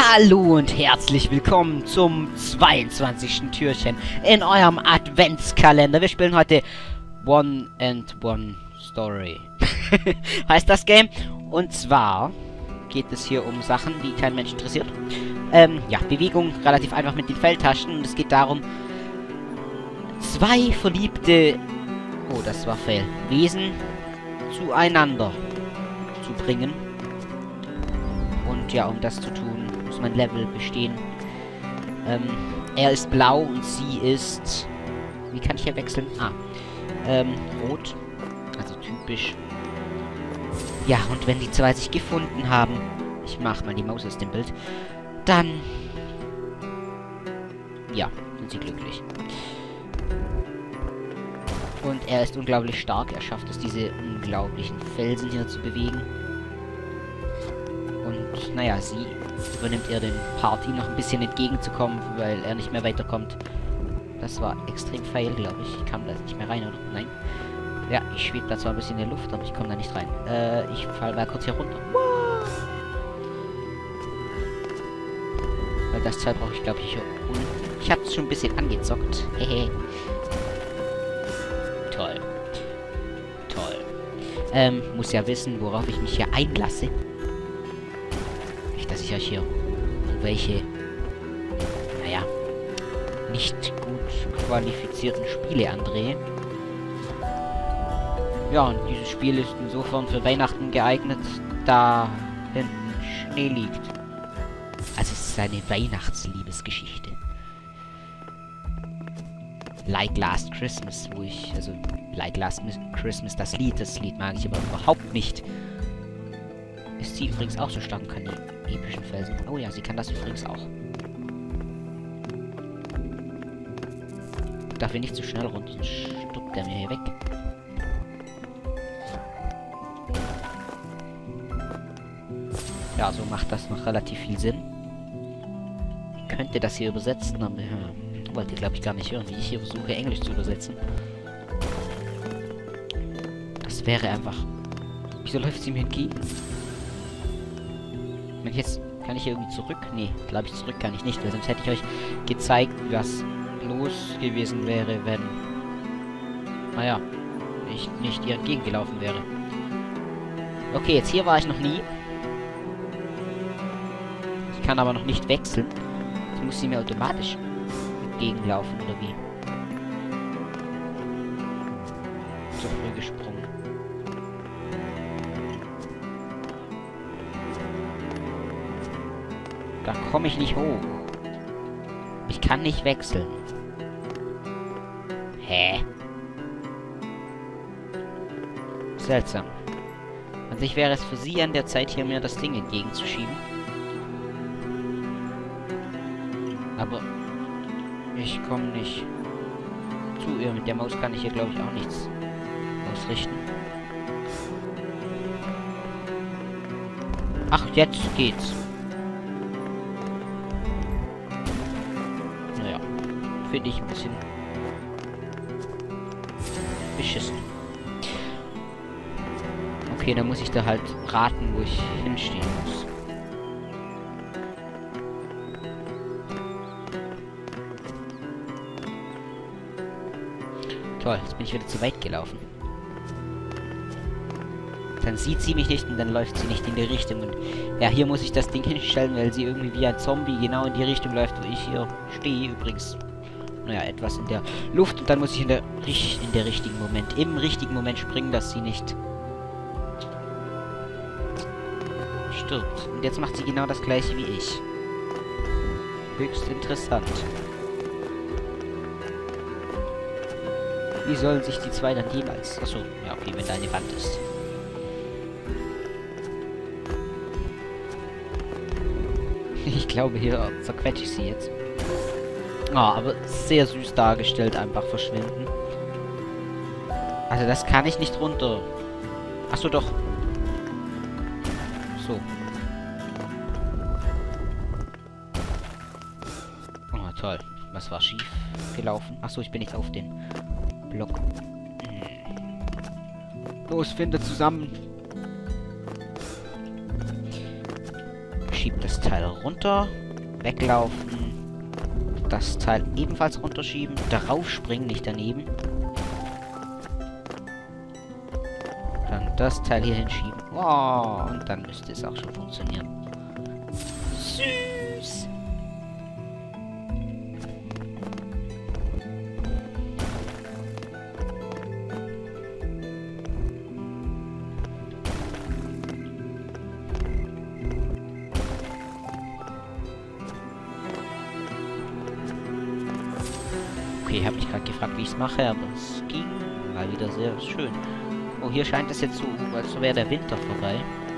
Hallo und herzlich willkommen zum 22. Türchen in eurem Adventskalender. Wir spielen heute One and One Story. Heißt das Game. Und zwar geht es hier um Sachen, die kein Mensch interessiert. Ja, Bewegung relativ einfach mit den Feldtasten. Und es geht darum, zwei verliebte... Oh, das war fail. Wesen zueinander zu bringen. Und ja, um das zu tun, muss man Level bestehen. Er ist blau und sie ist... Wie kann ich hier wechseln? Rot. Also typisch. Ja, und wenn die zwei sich gefunden haben... Ich mach mal die Maus aus dem Bild. Dann... Ja, sind sie glücklich. Und er ist unglaublich stark. Er schafft es, diese unglaublichen Felsen hier zu bewegen. Und, naja, sie übernimmt ihr den Part, ihm noch ein bisschen entgegenzukommen, weil er nicht mehr weiterkommt. Das war extrem fail, glaube ich. Ich kam da nicht mehr rein, oder? Nein. Ja, ich schwebe da zwar ein bisschen in der Luft, aber ich komme da nicht rein. Ich fall mal kurz hier runter. Weil das Teil brauche ich, glaube ich, hier unten. Ich habe es schon ein bisschen angezockt. Hehe. Toll. Toll. Muss ja wissen, worauf ich mich hier einlasse. Nicht, dass ich euch hier welche, naja, nicht gut qualifizierten Spiele andrehe. Ja, und dieses Spiel ist insofern für Weihnachten geeignet, da hinten Schnee liegt. Also es ist eine Weihnachtsliebesgeschichte. Like Last Christmas, wo ich, also Like Last Christmas, das Lied mag ich aber überhaupt nicht. Ist sie übrigens auch so stark und kann die epischen Felsen. Oh ja, sie kann das übrigens auch. Darf ich nicht zu schnell runter, sonst stoppt er mir hier weg. Ja, so macht das noch relativ viel Sinn. Ich könnte das hier übersetzen, aber ja, wollt ihr, glaube ich, gar nicht hören, wie ich hier versuche, Englisch zu übersetzen. Das wäre einfach... Wieso läuft sie mir entgegen? Wenn ich jetzt... Kann ich hier irgendwie zurück? Nee, glaube ich, zurück kann ich nicht, weil sonst hätte ich euch gezeigt, was los gewesen wäre, wenn... Naja, ich nicht ihr entgegengelaufen wäre. Okay, jetzt hier war ich noch nie. Ich kann aber noch nicht wechseln. Jetzt muss sie mir automatisch entgegenlaufen, oder wie? Zu früh gesprungen. Da komme ich nicht hoch. Ich kann nicht wechseln. Hä? Seltsam. An sich wäre es für sie an der Zeit, hier mir das Ding entgegenzuschieben. Aber ich komme nicht zu ihr. Mit der Maus kann ich hier, glaube ich, auch nichts ausrichten. Ach, jetzt geht's. Naja, finde ich ein bisschen beschissen. Okay, dann muss ich da halt raten, wo ich hinstehen muss. Toll, jetzt bin ich wieder zu weit gelaufen. Dann sieht sie mich nicht und dann läuft sie nicht in die Richtung. Und ja, hier muss ich das Ding hinstellen, weil sie irgendwie wie ein Zombie genau in die Richtung läuft, wo ich hier stehe. Übrigens, naja, etwas in der Luft. Und dann muss ich im richtigen Moment springen, dass sie nicht stirbt. Und jetzt macht sie genau das gleiche wie ich. Höchst interessant. Wie sollen sich die zwei dann jeweils... Achso, ja, okay, wenn da eine Wand ist. Ich glaube, hier zerquetsche ich sie jetzt. Aber sehr süß dargestellt, einfach verschwinden. Also das kann ich nicht runter. Achso, doch. So. Oh, toll. Was war schief gelaufen? Achso, ich bin nicht auf den Block. Los, finde zusammen. Schiebt das Teil runter. Weglaufen. Das Teil ebenfalls runterschieben. Darauf springen, nicht daneben. Dann das Teil hier hinschieben. Oh, und dann müsste es auch schon funktionieren. Süß! Okay, habe mich gerade gefragt, wie ich es mache, aber es ging mal wieder sehr schön. Oh, hier scheint es jetzt so, als wäre der Winter vorbei.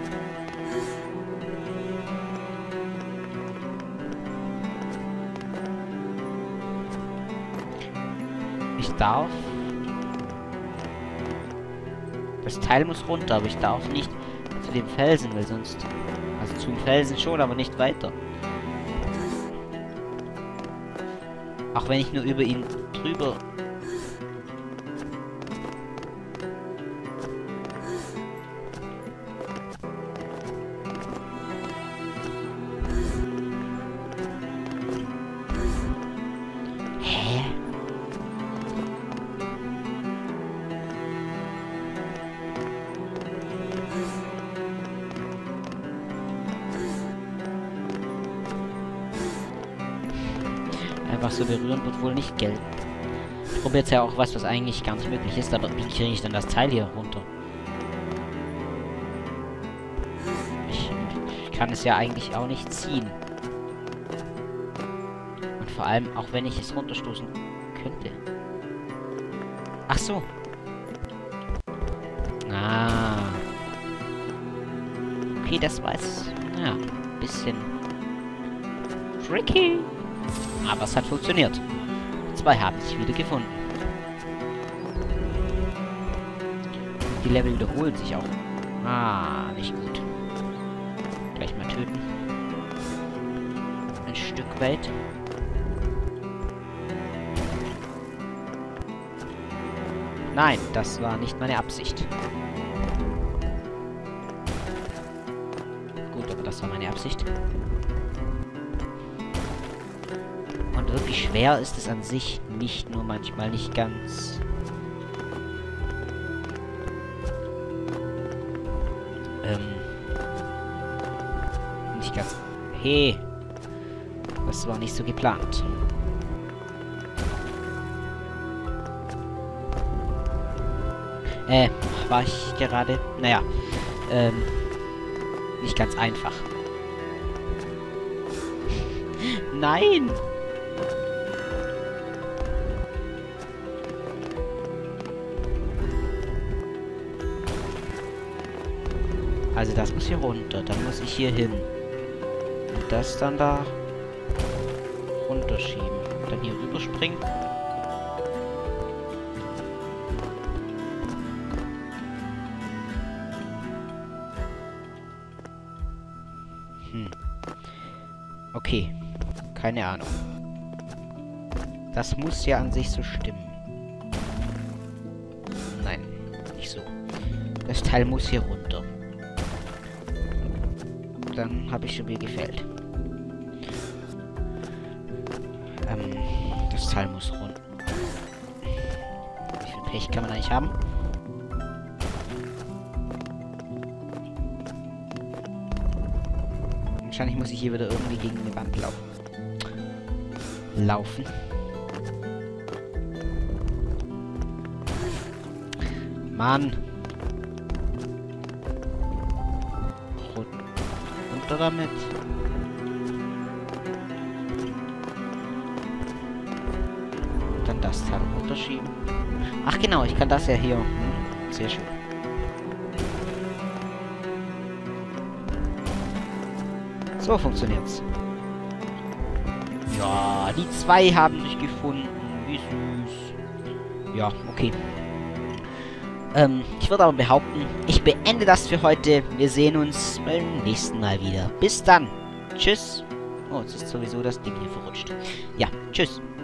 Ich darf... Das Teil muss runter, aber ich darf nicht zu dem Felsen, weil sonst... Also zum Felsen schon, aber nicht weiter. Auch wenn ich nur über ihn drüber... Hä? Einfach so berühren wird wohl nicht gelten. Ich probiere jetzt ja auch was eigentlich gar nicht möglich ist, aber wie kriege ich denn das Teil hier runter? Ich kann es ja eigentlich auch nicht ziehen. Und vor allem, auch wenn ich es runterstoßen könnte. Ach so. Ah. Okay, das war jetzt, ja, ein bisschen tricky. Aber es hat funktioniert. Zwei haben sich wieder gefunden. Die Level wiederholen sich auch. Ah, nicht gut. Gleich mal töten. Ein Stück weit. Nein, das war nicht meine Absicht. Gut, aber das war meine Absicht. Und wirklich schwer ist es an sich nicht, nur manchmal nicht ganz. Nicht ganz. Hey. Das war nicht so geplant. War ich gerade? Naja. Nicht ganz einfach. Nein! Also das muss hier runter, dann muss ich hier hin. Und das dann da runterschieben. Dann hier rüberspringen. Okay. Keine Ahnung. Das muss ja an sich so stimmen. Nein, nicht so. Das Teil muss hier runter. Dann habe ich schon mir gefällt. Das Teil muss runter. Wie viel Pech kann man eigentlich haben? Wahrscheinlich muss ich hier wieder irgendwie gegen eine Wand laufen. Mann. Runter damit. Dann das Teil runterschieben. Ach genau, ich kann das ja hier. Sehr schön. So funktioniert's. Ja, die zwei haben sich gefunden. Wie süß. Ja, okay. Ich würde aber behaupten, ich beende das für heute. Wir sehen uns beim nächsten Mal wieder. Bis dann. Tschüss. Oh, jetzt ist sowieso das Ding hier verrutscht. Ja, tschüss.